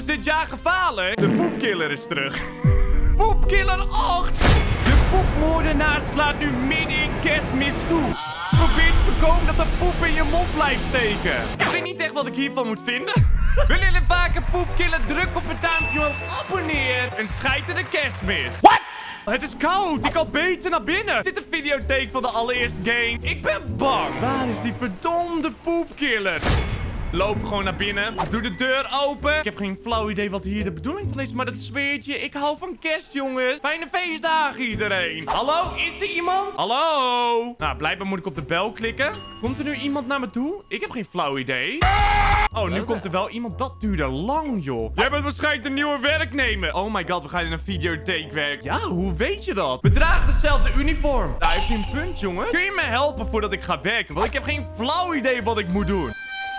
is dit jaar gevaarlijk? De poepkiller is terug. Poepkiller 8! De poepmoordenaar slaat nu midden in Kerstmis toe. Probeer te voorkomen dat er poep in je mond blijft steken. Ik weet niet echt wat ik hiervan moet vinden. Willen jullie vaker poepkiller? Druk op het duimpje omhoog, abonneer en scheid in de Kerstmis. What? Het is koud. Ik kan beter naar binnen. Is dit een videotheek van de allereerste game? Ik ben bang. Waar is die verdomde poepkiller? Loop gewoon naar binnen. Doe de deur open. Ik heb geen flauw idee wat hier de bedoeling van is. Maar dat zweertje. Ik hou van kerst, jongens. Fijne feestdagen, iedereen. Hallo? Is er iemand? Hallo? Nou, blijkbaar moet ik op de bel klikken. Komt er nu iemand naar me toe? Ik heb geen flauw idee. Oh, nu komt er wel iemand. Dat duurde lang, joh. Jij bent waarschijnlijk de nieuwe werknemer. Oh my god, we gaan in een videotheek werken. Ja, hoe weet je dat? We dragen dezelfde uniform. Daar heeft hij een punt, jongen. Kun je me helpen voordat ik ga werken? Want ik heb geen flauw idee wat ik moet doen.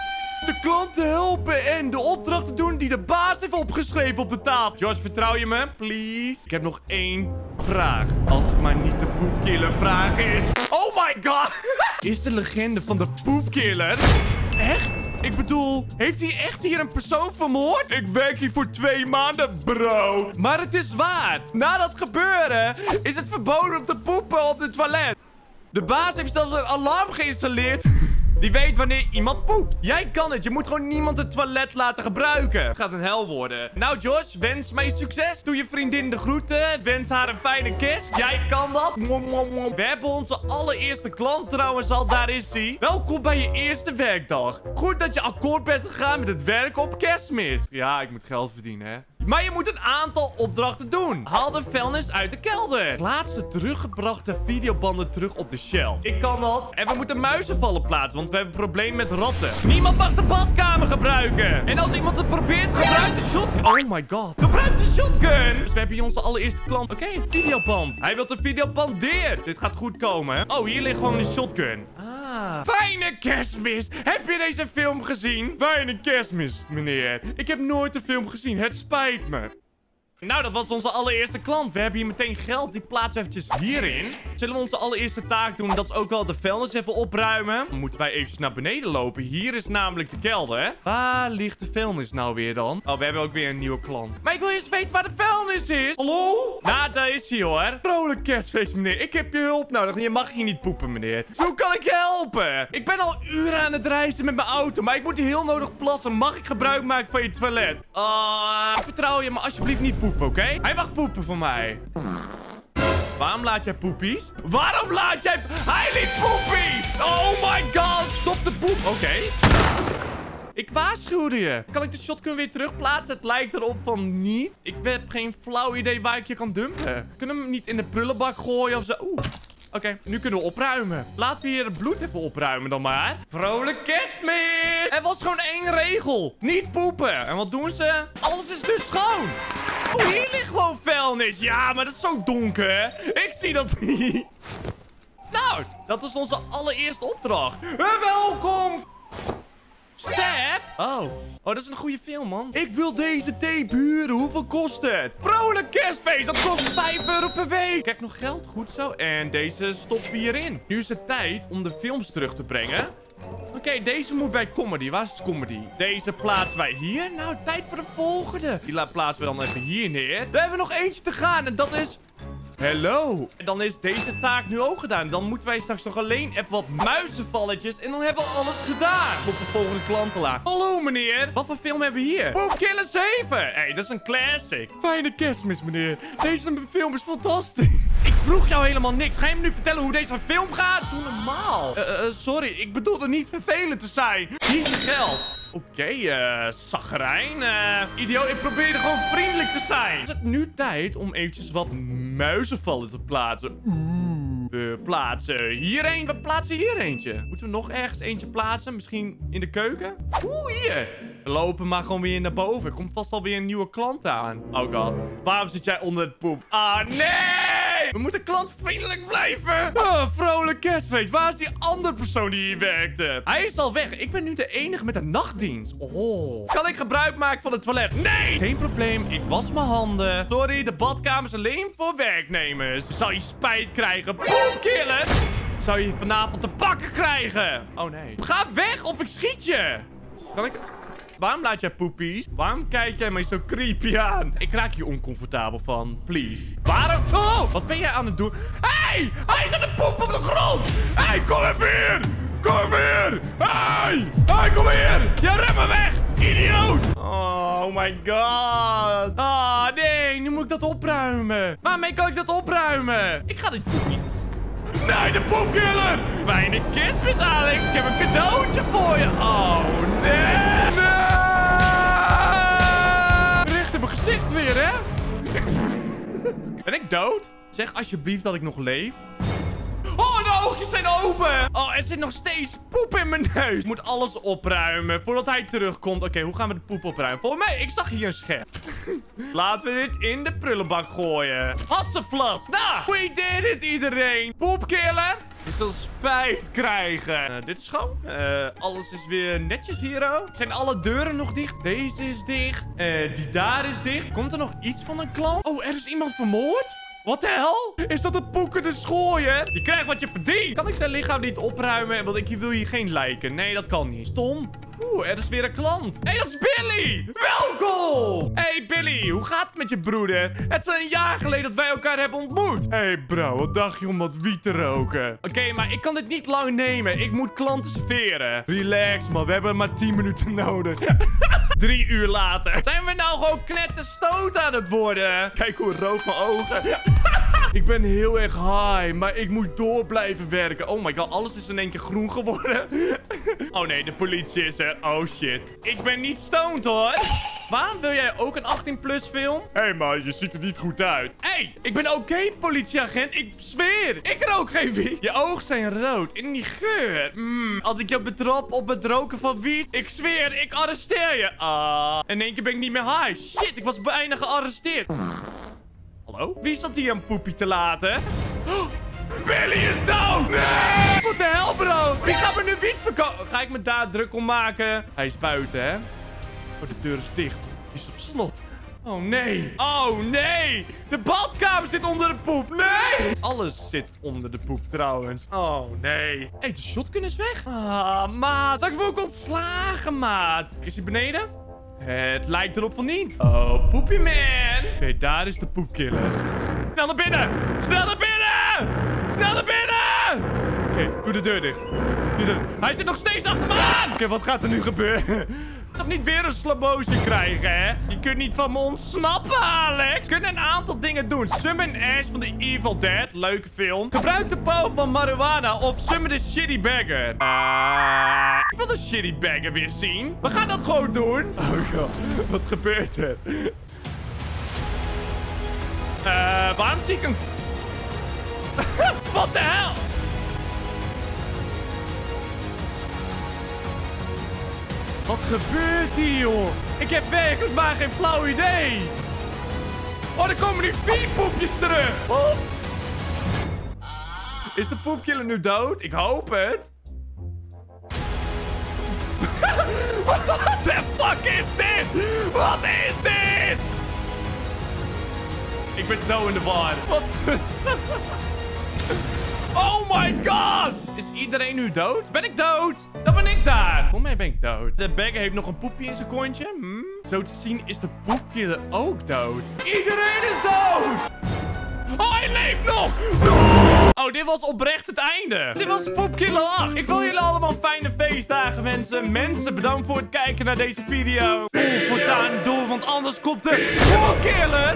De klanten helpen en de opdrachten doen die de baas heeft opgeschreven op de tafel. George, vertrouw je me? Please. Ik heb nog één vraag. Als het maar niet de poepkiller vraag is. Oh my god. Is de legende van de poepkiller echt? Ik bedoel, heeft hij echt hier een persoon vermoord? Ik werk hier voor 2 maanden, bro. Maar het is waar. Na dat gebeuren is het verboden om te poepen op het toilet. De baas heeft zelfs een alarm geïnstalleerd. Die weet wanneer iemand poept. Jij kan het. Je moet gewoon niemand het toilet laten gebruiken. Het gaat een hel worden. Nou, Josh, wens mij succes. Doe je vriendin de groeten. Wens haar een fijne kerst. Jij kan dat. We hebben onze allereerste klant trouwens al. Daar is hij. Welkom bij je eerste werkdag. Goed dat je akkoord bent gegaan met het werken op Kerstmis. Ja, ik moet geld verdienen, hè. Maar je moet een aantal opdrachten doen. Haal de vuilnis uit de kelder. Plaats de teruggebrachte videobanden terug op de shelf. Ik kan dat. En we moeten muizenvallen plaatsen, want we hebben een probleem met ratten. Niemand mag de badkamer gebruiken. En als iemand het probeert, gebruik de shotgun. Oh my god. Gebruik de shotgun. Dus we hebben hier onze allereerste klant. Oké, een videoband. Hij wil de videoband deer. Dit gaat goed komen, hè. Oh, hier ligt gewoon een shotgun. Fijne Kerstmis! Heb je deze film gezien? Fijne Kerstmis, meneer. Ik heb nooit de film gezien. Het spijt me. Nou, dat was onze allereerste klant. We hebben hier meteen geld. Die plaatsen we eventjes hierin. Zullen we onze allereerste taak doen? Dat is ook wel de vuilnis even opruimen. Dan moeten wij eventjes naar beneden lopen. Hier is namelijk de kelder, hè? Waar ligt de vuilnis nou weer dan? Oh, we hebben ook weer een nieuwe klant. Maar ik wil eerst weten waar de vuilnis is. Hallo? Nou, daar is hij, hoor. Vrolijk kerstfeest, meneer. Ik heb je hulp nodig. Je mag hier niet poepen, meneer. Hoe kan ik je helpen? Ik ben al uren aan het reizen met mijn auto. Maar ik moet heel nodig plassen. Mag ik gebruik maken van je toilet? Ik vertrouw je, maar alsjeblieft niet poepen. Oké? Hij mag poepen voor mij. Waarom laat jij poepies? Waarom laat jij... Hij liet poepies! Oh my god! Stop de poep. Oké. Ik waarschuwde je. Kan ik de shotgun weer terugplaatsen? Het lijkt erop van niet. Ik heb geen flauw idee waar ik je kan dumpen. Kunnen we hem niet in de prullenbak gooien of zo? Oeh. Oké, nu kunnen we opruimen. Laten we hier het bloed even opruimen dan maar. Vrolijk Kerstmis! Er was gewoon 1 regel. Niet poepen. En wat doen ze? Alles is dus schoon. Oh, hier ligt gewoon vuilnis. Ja, maar dat is zo donker. Ik zie dat niet. Nou, dat is onze allereerste opdracht. Welkom. Step? Oh, dat is een goede film, man. Ik wil deze tape huren. Hoeveel kost het? Vrolijk Kerstfeest. Dat kost 5 euro per week. Krijg nog geld. Goed zo. En deze stoppen we hierin. Nu is het tijd om de films terug te brengen. Oké, deze moet bij comedy. Waar is comedy? Deze plaatsen wij hier. Nou, tijd voor de volgende. Die plaatsen we dan even hier neer. Daar hebben we nog eentje te gaan. En dat is... Hallo. En dan is deze taak nu ook gedaan. Dan moeten wij straks nog alleen even wat muizenvalletjes. En dan hebben we alles gedaan. Op de volgende klant aan. Hallo, meneer. Wat voor film hebben we hier? Poepkiller 7. Hey, dat is een classic. Fijne Kerstmis, meneer. Deze film is fantastisch. Ik vroeg jou helemaal niks. Ga je me nu vertellen hoe deze film gaat? Doe normaal. Sorry. Ik bedoelde niet vervelend te zijn. Hier is je geld. Oké, zagrijn. Idioot, ik probeerde gewoon vriendelijk te zijn. Is het nu tijd om eventjes wat muizenvallen te plaatsen? We plaatsen hier een. We plaatsen hier eentje. Moeten we nog ergens eentje plaatsen? Misschien in de keuken? Hier. We lopen maar gewoon weer naar boven. Er komt vast alweer een nieuwe klant aan. Oh god. Waarom zit jij onder het poep? Ah, nee! We moeten klantvriendelijk blijven. Vrolijk kerstfeest. Waar is die andere persoon die hier werkte? Hij is al weg. Ik ben nu de enige met een nachtdienst. Oh. Kan ik gebruik maken van het toilet? Nee! Geen probleem. Ik was mijn handen. Sorry, de badkamer is alleen voor werknemers. Zal je spijt krijgen? Poepkiller! Zou je vanavond te pakken krijgen? Oh nee. Ga weg of ik schiet je. Kan ik... Waarom laat jij poepies? Waarom kijk jij mij zo creepy aan? Ik raak hier oncomfortabel van. Please. Waarom? Oh, wat ben jij aan het doen? Hey, hij is aan het poep op de grond. Hey, kom even hier. Kom even hier. Hey, kom hier. Ja, ren me weg. Idioot. Oh my god. Ah, nee, nu moet ik dat opruimen. Waarmee kan ik dat opruimen? Ik ga dit poep niet... Nee, de poepkiller! Fijne kerstmis, Alex. Ik heb een cadeautje voor je. Oh, nee. Nee. Recht in mijn gezicht weer, hè? Ben ik dood? Zeg alsjeblieft dat ik nog leef. Oh, de oogjes zijn open. Oh, er zit nog steeds poep in mijn neus. Ik moet alles opruimen voordat hij terugkomt. Oké, hoe gaan we de poep opruimen? Volgens mij, ik zag hier een schep. Laten we dit in de prullenbak gooien. Hatseflas. Nou, we did it, iedereen. Poepkiller. Je zult spijt krijgen. Dit is schoon. Alles is weer netjes hier ook. Zijn alle deuren nog dicht? Deze is dicht. Die daar is dicht. Komt er nog iets van een klant? Oh, er is iemand vermoord? Wat de hel? Is dat een poekende schooier? Je krijgt wat je verdient. Kan ik zijn lichaam niet opruimen? Want ik wil hier geen lijken. Nee, dat kan niet. Stom. Oeh, er is weer een klant. Hé, dat is Billy. Welkom. Hey Billy, hoe gaat het met je broeder? Het is een jaar geleden dat wij elkaar hebben ontmoet. Hey bro, wat dacht je om wat wiet te roken? Oké, maar ik kan dit niet lang nemen. Ik moet klanten serveren. Relax man, we hebben maar 10 minuten nodig. 3 uur later. Zijn we nou gewoon knetterstoot aan het worden? Kijk hoe rood mijn ogen. Ik ben heel erg high, maar ik moet door blijven werken. Oh my god, alles is in één keer groen geworden. Oh nee, de politie is er. Oh shit. Ik ben niet stoned hoor. Waarom wil jij ook een 18+ film? Hé man, je ziet er niet goed uit. Hé, ik ben oké, politieagent. Ik zweer. Ik rook geen wiet. Je ogen zijn rood. In die geur. Als ik je betrap op het roken van wiet. Ik zweer, ik arresteer je. In één keer ben ik niet meer high. Shit, ik was bijna gearresteerd. Hallo? Wie zat hier een poepie te laten? Oh, Billy is dood! Nee! Wat de hel, bro? Wie gaat me nu wiet verkopen? Ga ik me daar druk om maken? Hij is buiten, hè? Oh, de deur is dicht. Die is op slot. Oh, nee. Oh, nee. De badkamer zit onder de poep. Nee! Alles zit onder de poep, trouwens. Oh, nee. Hé, de shotgun is weg. Ah, maat. Zal ik me ook ontslagen, maat? Is hij beneden? Het lijkt erop van niet. Oh, poepie man. Oké, daar is de poepkiller. Snel naar binnen. Snel naar binnen. Snel naar binnen. Oké, doe de deur dicht. Hij zit nog steeds achter me aan. Oké, wat gaat er nu gebeuren? Toch niet weer een slaboosje krijgen, hè? Je kunt niet van me ontsnappen, Alex. We kunnen een aantal dingen doen. Summon Ash van The Evil Dead. Leuke film. Gebruik de pauw van marijuana of summon de Shitty Bagger. Ik wil de Shitty Bagger weer zien. We gaan dat gewoon doen. Oh god, wat gebeurt er? Waarom zie ik een... Wat de hel? Wat gebeurt hier, joh? Ik heb werkelijk maar geen flauw idee. Oh, er komen nu 4 poepjes terug. Oh. Is de poepkiller nu dood? Ik hoop het. What the fuck is dit? Wat is dit? Ik ben zo in de war. Wat? Oh my god! Is iedereen nu dood? Ben ik dood? Dan ben ik daar. Voor mij ben ik dood. De bagger heeft nog een poepje in zijn kontje. Zo te zien is de poepkiller ook dood. Iedereen is dood! Oh, hij leeft nog! Oh, dit was oprecht het einde. Dit was Poepkiller 8. Ik wil jullie allemaal fijne feestdagen wensen. Mensen, bedankt voor het kijken naar deze video. Voortaan door, want anders komt de Poepkiller.